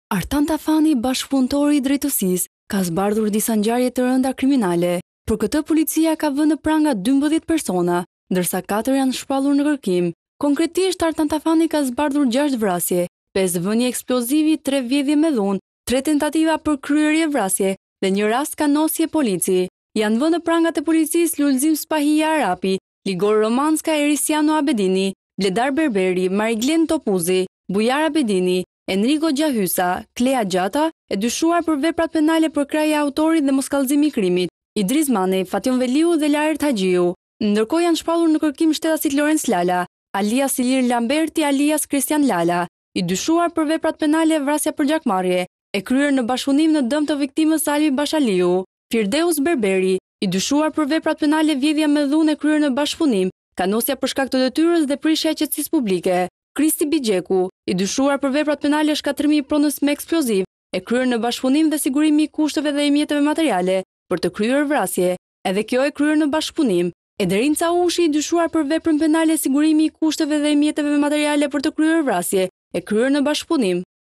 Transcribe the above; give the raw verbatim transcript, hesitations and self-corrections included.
Artan Tafani, bashkëpunëtori i drejtësisë, ka zbardhur disa ngjarje të rënda kriminale. Për këtë policia ka vënë në pranga dymbëdhjetë persona, ndërsa katër janë shpallur në kërkim. Konkretisht, Artan Tafani ka zbardhur gjashtë vrasje, pesë vënje eksplozivi, tre vjedhje me dhunë, tre tentativa për kryerje vrasje dhe një rast kanosje polici. Janë vënë në prangat e policisë Lulzim Spahia Arapi, Ligor Romanska Erisiano Abedini, Bledar Berberi, Mariglen Topuzi, Bujar Abedini, Enrico Gjahysa, Klea Gjata, e dyshuar për veprat penale për krahje e autorit dhe moskallëzimi i krimit, Idris Mani, Fation Veliu dhe Laert Haxhiu. Ndërkohë janë shpallur në kërkim shtetasit Lorenz Lala, alias Ilir Lamberti, alias Christian Lala, i dyshuar për veprat penale vrasja për gjakmarrje, e kryer në bashkëpunim në dëm të viktimës Alvi Bashaliu. Firdeus Berberi, i dyshuar për veprat penale vjedhja me dhunë, e kryer në bashkëpunim, kanosja për shkak të detyrës dhe prishja e qetësisë publike. Kristi Bigjeku, i dyshuar për veprat penale shkatrimi i pronës me eksploziv, e kryer në bashkëpunim dhe sigurimi i kushteve dhe i mjeteve materiale për të kryer vrasje, edhe kjo e kryer në bashkëpunim. Ederinca Ushi, i dyshuar për veprën penale sigurimi i kushteve dhe i mjeteve materiale për të kryer vrasje, e kryer në bashkëpunim.